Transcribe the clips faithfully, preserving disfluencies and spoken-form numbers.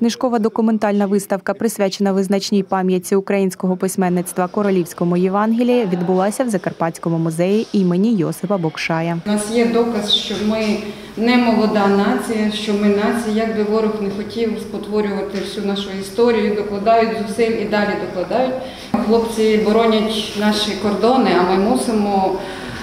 Книжкова документальна виставка, присвячена визначній пам'ятці українського письменництва Королівському Євангелії, відбулася в Закарпатському музеї імені Йосипа Бокшая. У нас є доказ, що ми не молода нація, що ми нація, як би ворог не хотів спотворювати всю нашу історію, докладають зусиль і далі докладають. Хлопці боронять наші кордони, а ми мусимо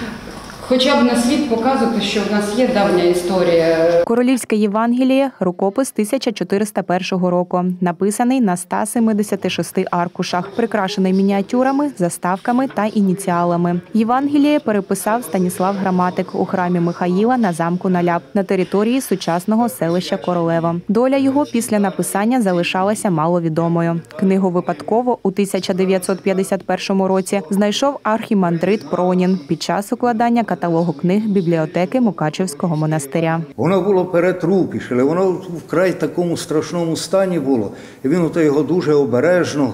хоча б на світ показувати, що в нас є давня історія. Королівське Євангеліє – рукопис тисяча чотириста першого року, написаний на ста семидесяти шести аркушах, прикрашений мініатюрами, заставками та ініціалами. Євангеліє переписав Станіслав Граматик у храмі Михаїла на замку Наляп на території сучасного селища Королево. Доля його після написання залишалася маловідомою. Книгу випадково у тисяча дев'ятсот п'ятдесят першому році знайшов архімандрит Пронін під час укладання каталогу книг бібліотеки Мукачевського монастиря. Воно було перетрупіше, воно вкрай такому страшному стані було. І він ото його дуже обережно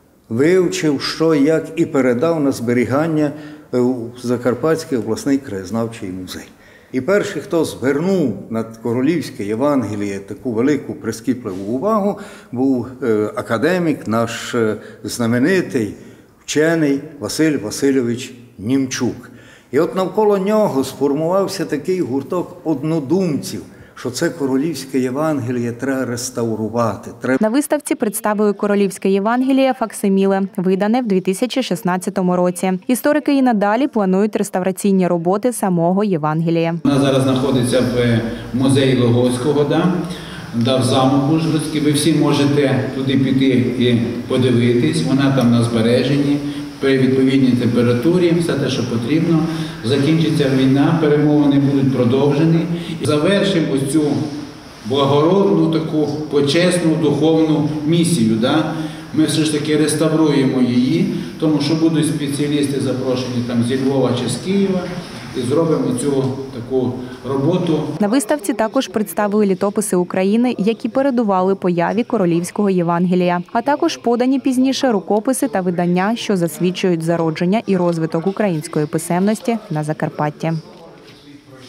вивчив, що, як, і передав на зберігання у Закарпатський обласний краєзнавчий музей. І перший, хто звернув на Королівське Євангеліє таку велику прискіпливу увагу, був академік, наш знаменитий вчений Василь Васильович Німчук. І от навколо нього сформувався такий гурток однодумців, що це Королівське Євангеліє треба реставрувати. Треба... На виставці представили Королівське Євангеліє факсиміле, видане в дві тисячі шістнадцятому році. Історики і надалі планують реставраційні роботи самого Євангелія. Вона зараз знаходиться в музеї Луговського, да? Да, в замок Ужгородський. Ви всі можете туди піти і подивитись, вона там на збереженні. При відповідній температурі, все те, що потрібно. Закінчиться війна, перемовини будуть продовжені. Завершимо ось цю благородну, таку почесну духовну місію. Да? Ми все ж таки реставруємо її, тому що будуть спеціалісти запрошені там зі Львова чи з Києва. І зробимо цю таку роботу. На виставці також представили літописи України, які передували появі Королівського Євангелія, а також подані пізніше рукописи та видання, що засвідчують зародження і розвиток української писемності на Закарпатті.